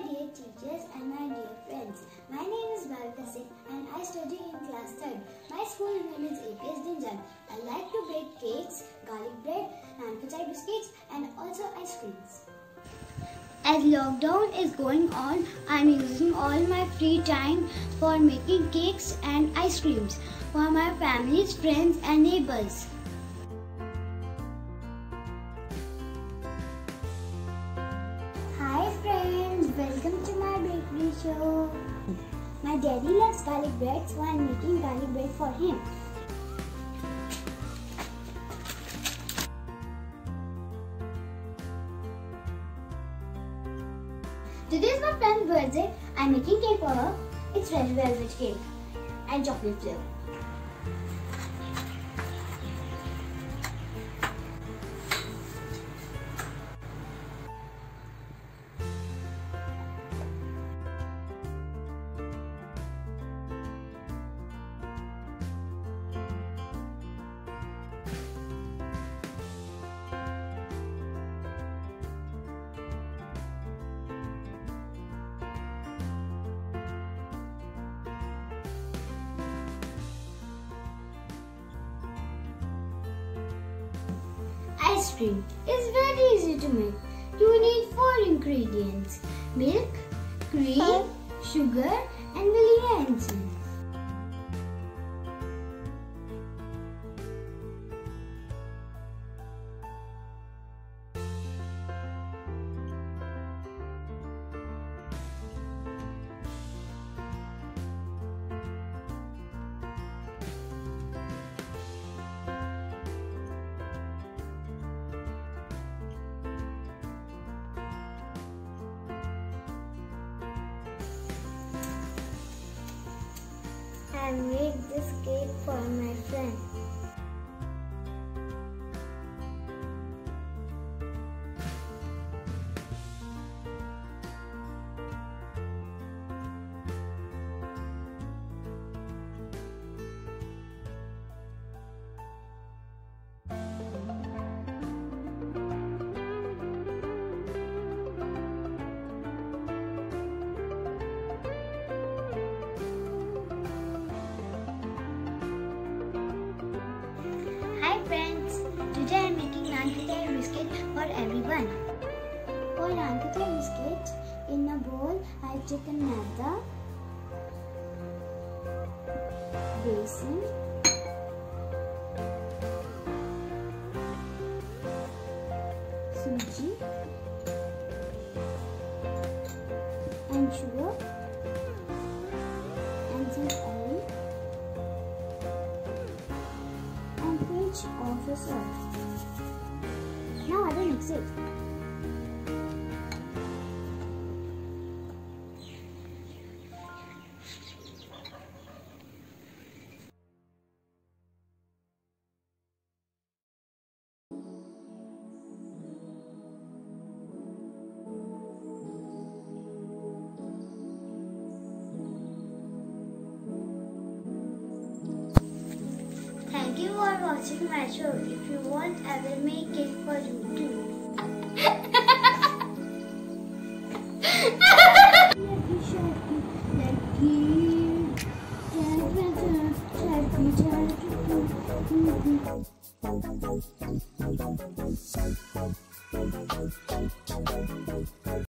dear teachers and my dear friends. My name is Bhavika Singh and I study in class 3rd. My school name is APS Dinjan. I like to bake cakes, garlic bread, non-fat biscuits and also ice creams. As lockdown is going on, I am using all my free time for making cakes and ice creams for my families, friends and neighbors. Hi friends, welcome to my bakery show. My daddy loves garlic bread, so I am making garlic bread for him. Today is my friend's birthday. I am making cake for her. It's red velvet cake and chocolate flavor. Ice cream is very easy to make. You need 4 ingredients: milk, cream, sugar and vanilla essence. I made this cake for my friend. Hi friends, today I am making non-fat biscuit for everyone. For non-fat biscuit, in a bowl I have taken maida, besan, suji and sugar and some oil and pinch of the salt. Now I will mix it. Thank you for watching my show. If you want, I will make cake for you too.